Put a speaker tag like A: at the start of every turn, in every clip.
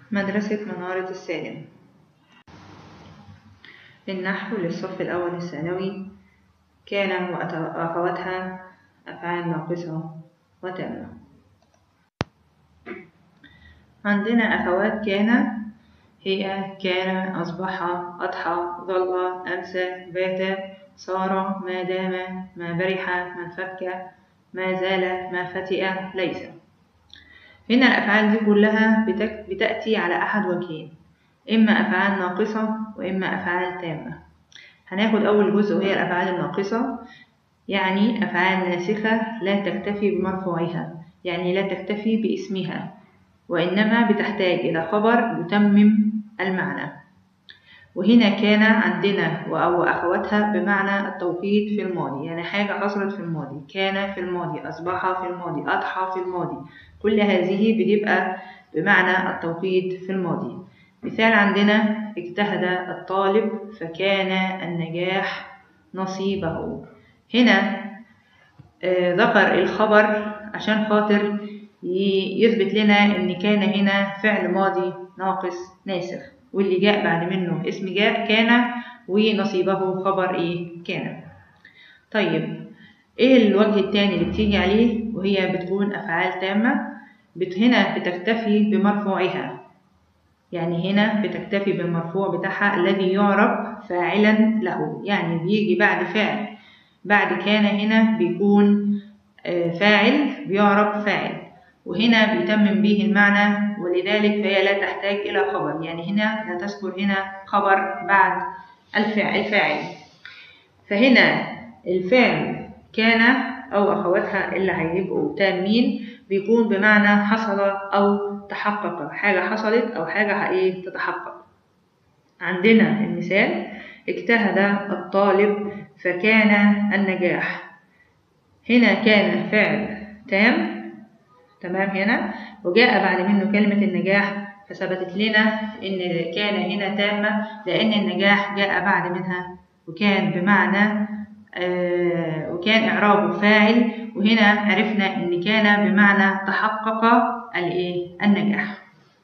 A: مدرسة منارة السالم. النحو للصف الأول الثانوي. كان وأخواتها أفعال ناقصة وتامة. عندنا أخوات كان هي كان، أصبح، أضحى، ظل، أمسى، بات، صار، ما دام، ما برح، ما انفك، ما زال، ما فتئ، ليس. هنا الأفعال دي كلها بتأتي على أحد وجهين، إما أفعال ناقصة وإما أفعال تامة. هناخد أول جزء وهي الأفعال الناقصة، يعني أفعال ناسخة لا تكتفي بمرفوعها، يعني لا تكتفي باسمها، وإنما بتحتاج إلى خبر يتمم المعنى. وهنا كان عندنا وأخواتها بمعنى التوقيت في الماضي، يعني حاجة حصلت في الماضي، كان في الماضي، أصبح في الماضي، أضحى في الماضي، كل هذه بتبقى بمعنى التوقيت في الماضي. مثال عندنا: اجتهد الطالب فكان النجاح نصيبه. هنا ذكر الخبر عشان خاطر يثبت لنا ان كان هنا فعل ماضي ناقص ناسخ، واللي جاء بعد منه اسم جاء كان، ونصيبه خبر كان. طيب ايه الوجه الثاني اللي بتيجي عليه وهي بتكون افعال تامة؟ هنا بتكتفي بمرفوعها، يعني هنا بتكتفي بالمرفوع بتاعها الذي يعرف فاعلا له، يعني بيجي بعد فعل، بعد كان هنا بيكون فاعل بيعرف فاعل، وهنا بيتمم به المعنى، ولذلك فهي لا تحتاج إلى خبر، يعني هنا لا تذكر هنا خبر بعد الفاعل. فهنا الفعل كان أو أخواتها اللي هيبقوا تامين بيكون بمعنى حصل أو تحقق، حاجة حصلت أو حاجة تتحقق. عندنا المثال: اجتهد الطالب فكان النجاح. هنا كان فعل تام، تمام هنا، وجاء بعد منه كلمة النجاح، فثبتت لنا إن كان هنا تامة لأن النجاح جاء بعد منها، وكان بمعنى وكان إعرابه فاعل، وهنا عرفنا إن كان بمعنى تحقق النجاح.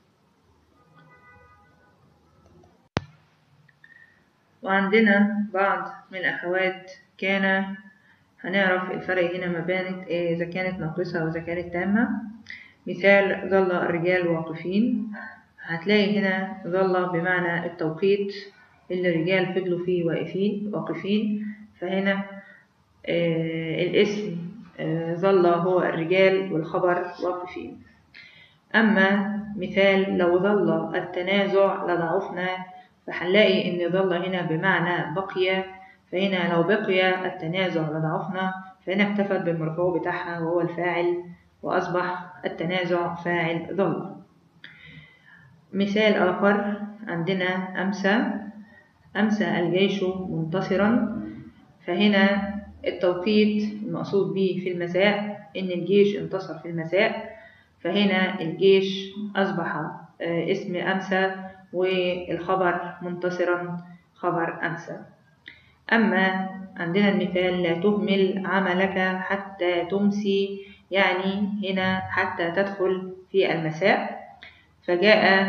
A: وعندنا بعض من الأخوات كان، هنعرف الفرق هنا ما بين إذا كانت ناقصة وإذا كانت تامة. مثال: ظل الرجال واقفين. هتلاقي هنا ظل بمعنى التوقيت اللي الرجال فضلوا فيه واقفين، فهنا الاسم ظل هو الرجال والخبر واقفين. أما مثال: لو ظل التنازع لضعفنا، فهنلاقي إن ظل هنا بمعنى بقي، فهنا لو بقي التنازع لضعفنا، فهنا اكتفت بالمرفوع بتاعها وهو الفاعل، وأصبح التنازع فاعل ظل. مثال آخر عندنا: أمسى الجيش منتصرا. فهنا التوقيت المقصود به في المساء، إن الجيش انتصر في المساء، فهنا الجيش أصبح اسم أمسى، والخبر منتصرا خبر أمسى. أما عندنا المثال: لا تهمل عملك حتى تمسي، يعني هنا حتى تدخل في المساء، فجاء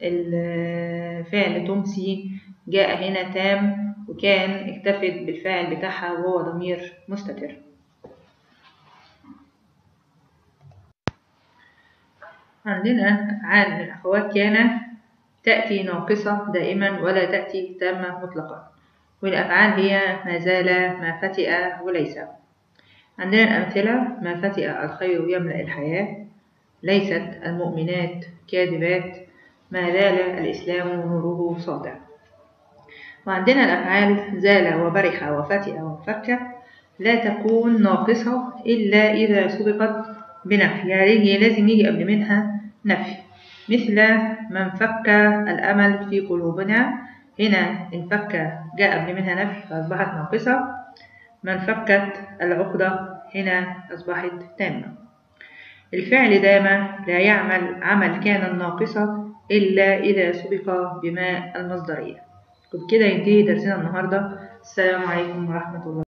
A: الفعل تمسي جاء هنا تام، وكان اكتفت بالفاعل بتاعها وهو ضمير مستتر. عندنا أفعال من أخوات كان تأتي ناقصة دائما ولا تأتي تامة مطلقا، والأفعال هي ما زال، ما فتئ، وليس. عندنا الأمثلة: ما فتئ الخير يملأ الحياة، ليست المؤمنات كاذبات، ما زال الإسلام نوره ساطع. وعندنا الأفعال زال وبرح وفتئ وانفك، لا تكون ناقصة إلا إذا سبقت بنفي، يعني لازم يجي قبل منها نفي. مثل: من فك الأمل في قلوبنا. هنا انفك جاء قبل منها نفي فأصبحت ناقصة. من فكت العقدة هنا أصبحت تامة. الفعل دام لا يعمل عمل كان الناقصة إلا إذا سبق بما المصدرية. وبكده ينتهي درسنا النهاردة. السلام عليكم ورحمة الله.